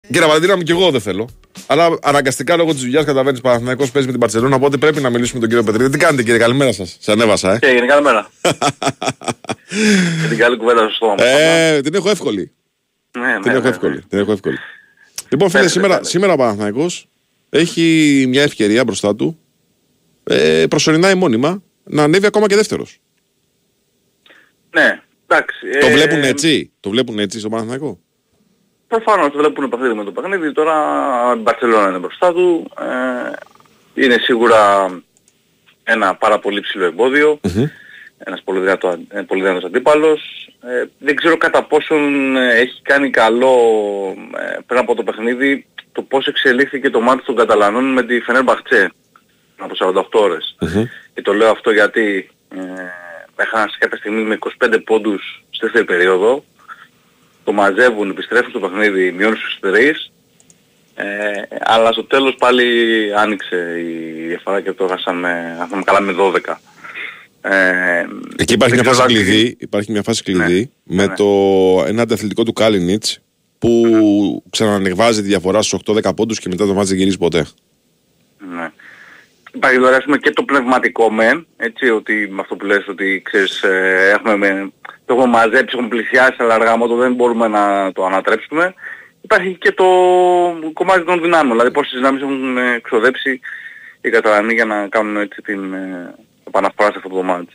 Κύριε Βαλεντίνα μου, και εγώ δεν θέλω. Αλλά αναγκαστικά λόγω της δουλειάς καταβαίνεις Παναθηναϊκός, παίζει με την Μπαρσελόνα. Οπότε πρέπει να μιλήσουμε με τον κύριο Πετρίδη. Τι κάνετε, κύριε, καλημέρα σας. Σε ανέβασα, Και καλημέρα. Και την καλή κουβέντα στο στόμα. Την έχω εύκολη. Ναι, Την έχω εύκολη. Λοιπόν, φίλε, σήμερα ο Παναθηναϊκός έχει μια ευκαιρία μπροστά του, προσωρινά ή μόνιμα, να ανέβει ακόμα και δεύτερος. Ναι, εντάξει. Το βλέπουν έτσι στο Παναθηναϊκό. Προφανώς το βλέπουν παιχνίδι με το παιχνίδι. Τώρα η Μπαρσελόνα είναι μπροστά του. Είναι σίγουρα ένα πάρα πολύ ψηλό εμπόδιο. Ένας πολύ δυνατός αντίπαλος. Δεν ξέρω κατά πόσον έχει κάνει καλό πριν από το παιχνίδι το πώς εξελίχθηκε το μάτι των Καταλανών με τη Φενέρμπαχτσε από 48 ώρες. Και το λέω αυτό γιατί έχανε σε κάποια στιγμή με 25 πόντους στη δεύτερη περίοδο. Το μαζεύουν, επιστρέφουν στο παιχνίδι, μειώνουν στους 3. Αλλά στο τέλος πάλι άνοιξε η διαφορά και το έχασαμε καλά με 12. Εκεί υπάρχει μια φάση κλειδί με το ένα αντιαθλητικό του Κάλινιτς που ξανανεβάζει τη διαφορά στους 8-10 πόντους και μετά το μάτς δεν γυρίζει ποτέ. Ναι. Υπάρχει τώρα και το πνευματικό μεν, έτσι, ότι με αυτό που λες ότι ξέρεις, το έχουμε μαζέψει, έχουμε πλησιάσει, αλλά αργά μόνο δεν μπορούμε να το ανατρέψουμε. Υπάρχει και το κομμάτι των δυνάμεων, δηλαδή πόσες δυνάμεις έχουν εξοδέψει οι Καταλανοί για να κάνουν έτσι την επαναφορά σε αυτό το μάτς.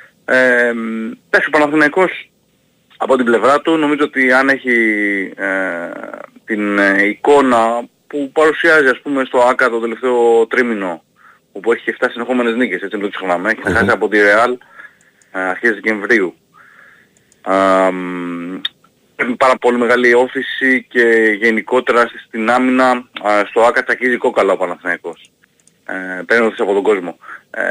Ο Παναθηναϊκός από την πλευρά του νομίζω ότι αν έχει την εικόνα που παρουσιάζει ας πούμε στο ΆΚΑ το τελευταίο τρίμηνο, όπου έχει 7 συνεχόμενες νίκες, έτσι μην το ξεχνάμε, έχει χάσει από τη Ρεάλ αρχές Δεκεμβρίου. Έχει πάρα πολύ μεγάλη όφηση και γενικότερα στην άμυνα στο ΆΚΑ τσακίζει κόκαλα ο Παναθηναϊκός. Παίρνοντας από τον κόσμο.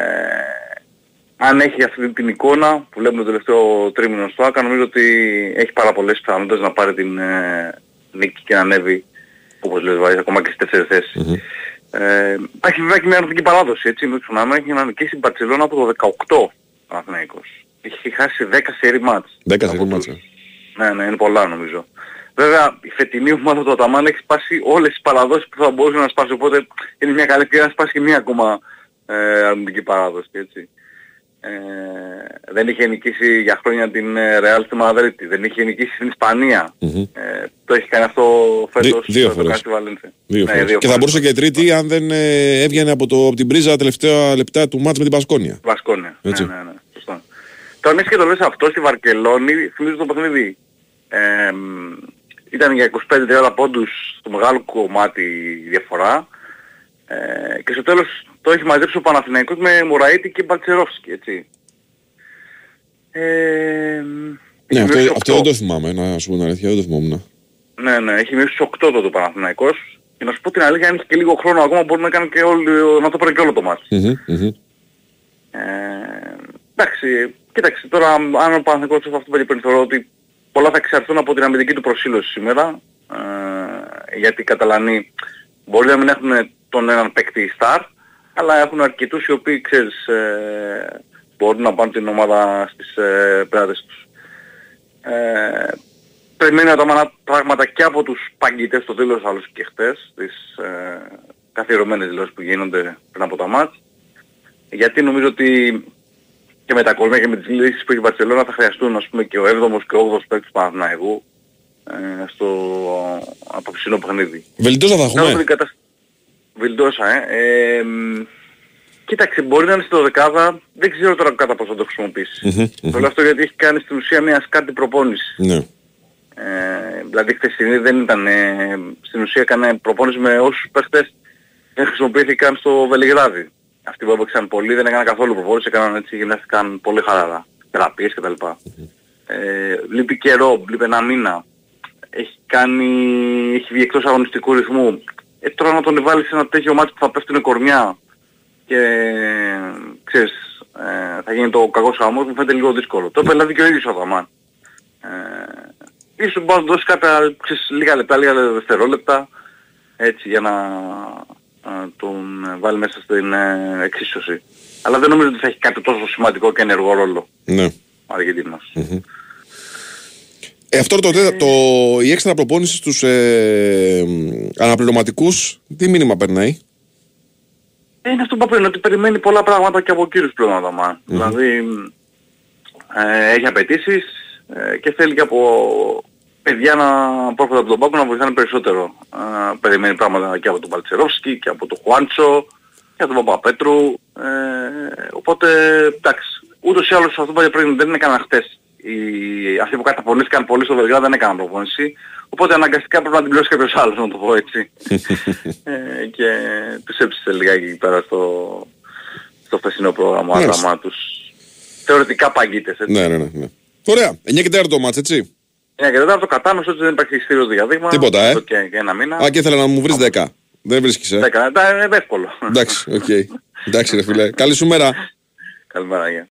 Αν έχει αυτή την εικόνα που βλέπουμε το τελευταίο τρίμηνο στο ΆΚΑ, νομίζω ότι έχει πάρα πολλές πιθανότητες να πάρει την νίκη και να ανέβει, όπως λέει, ακόμα και στη δεύτερη θέση. Υπάρχει βέβαια και μια αρνητική παράδοση, έτσι, μην ξεχνάμε, έχει να νικήσει η Μπαρσελόνα από το 18 Παναθηναϊκός. Έχει χάσει 10 σερί μάτς. 10 σερί μάτς. Ναι, είναι πολλά νομίζω. Βέβαια η φετινή ομάδα του Αταμάν έχει σπάσει όλες τις παραδόσεις που θα μπορούσε να σπάσει, οπότε είναι μια καλή ευκαιρία να σπάσει και μια ακόμα αρνητική παράδοση, έτσι. Δεν είχε νικήσει για χρόνια την Real στη Μαδρίτη, δεν είχε νικήσει στην Ισπανία. Το έχει κάνει αυτό φέτος. Δύο φορές. Και θα μπορούσε και τρίτη αν δεν έβγαινε από την πρίζα τελευταία λεπτά του μάτς με την Μπασκόνια. Ναι, σωστά. Τώρα εμείς και το λες αυτό στη Βαρκελόνη, θυμίζω το παιχνίδι. Ήταν για 25-30 πόντους στο μεγάλο κομμάτι η διαφορά. Και στο τέλος το έχει μαζέψει ο Παναθηναϊκός με Μουραΐτη και Μπαλτσερόφσκι, έτσι. Ναι, αυτό δεν το θυμάμαι, να σου πω την αλήθεια, δεν το θυμόμουν. Ναι, έχει μείνει στους 8 τότε ο Παναθηναϊκός. Και να σου πω την αλήθεια, αν έχει και λίγο χρόνο ακόμα μπορεί να κάνει και να το πάρει και όλο το μάτς. Εντάξει, κοίταξε τώρα αν ο Παναθηναϊκός σε αυτό το περίπτωση θεωρώ ότι πολλά θα εξαρτούν από την αμυντική του προσήλωση σήμερα. Γιατί οι Καταλανοί μπορεί να μην έχουν τον έναν παίκτη star, αλλά έχουν αρκετούς οι οποίοι, ξέρεις, μπορούν να πάνε την ομάδα στις πέραντες τους. Περιμένει ατομάνα πράγματα και από τους παγκητές, το τέλος άλλους και χτες, τις καθιερωμένες δηλώσεις που γίνονται πριν από τα μάτς. Γιατί νομίζω ότι και με τα κορμιά και με τις λύσεις που έχει η Μπαρσελόνα θα χρειαστούν, ας πούμε, και ο 7ος και ο 8ος παίκτης του Παναθηναϊκού στο απόψινό παιχνίδι. Βελτιώσα θα έχουμε. Βελτιώσα, κοίταξε, μπορεί να είναι στο δεκάδα, δεν ξέρω τώρα κατά πώς θα το χρησιμοποιήσει. Το λέω αυτό γιατί έχει κάνει στην ουσία μια σκάτη προπόνηση. Ναι. Δηλαδή χθεσινή δεν ήταν, στην ουσία έκανε προπόνηση με όσους παίχτες δεν χρησιμοποιήθηκαν στο Βελιγράδι. Αυτοί που έπαιξαν πολύ δεν έκαναν καθόλου προπόνηση, έκαναν έτσι, γυμνάστηκαν πολύ χαλαρά, θεραπείες κτλ. Λείπει καιρό, λείπει ένα μήνα. Έχει βγει εκτός αγωνιστικού ρυθμού. Τώρα να τον βάλει σε ένα τέτοιο μάτι που θα πέφτουν κορμιά και ξέρεις, θα γίνει το κακός χαμός, μου φαίνεται λίγο δύσκολο. Το είπε δηλαδή και ο ίδιος ο Αταμάν. Ίσως μπορεί να δώσει κάποια λίγα λεπτά, λίγα δευτερόλεπτα, έτσι, για να τον βάλει μέσα στην εξίσωση. Αλλά δεν νομίζω ότι θα έχει κάτι τόσο σημαντικό και ενεργό ρόλο. Ναι. Ο Αργεντίνος. Αυτό η έξτρα προπόνηση στους Αναπληρωματικούς, τι μήνυμα περνάει? Είναι αυτό που είπα πριν, ότι περιμένει πολλά πράγματα και από κύριους πλέον Αδαμά. Δηλαδή έχει απαιτήσεις και θέλει και από παιδιά πρόκειται από τον πάγκο να βοηθάνε περισσότερο. Περιμένει πράγματα και από τον Παλτσερόφσκι και από τον Χουάντσο και από τον Παπαπέτρου. Οπότε εντάξει, ούτως ή άλλως αυτό που είπα πριν δεν έκαναν χτες. Αυτοί που καταπονήθηκαν πολύ στο Βελιγράδι δεν έκαναν προπόνηση. Οπότε αναγκαστικά πρέπει να την πληρώσει κάποιος άλλος, να το πω έτσι. Και τους έψησε λιγάκι εκεί πέρα στο χθεσινό πρόγραμμα άταμα τους. Θεωρητικά παγίτες, έτσι. Ναι. Ωραία. 9 και 4 το μάτς, έτσι. 9 και 4 το κατάνος, ότι δεν υπάρχει ειστήριο διαδείγμα. Τίποτα, και ένα μήνα. Και ήθελα να μου βρεις 10. Δεν βρίσκεις, 10, είναι εύκολο. Εντάξει, οκ. Εντάξει ρε φίλε. Καλή σου μέρα. Καλημέρα, γεια.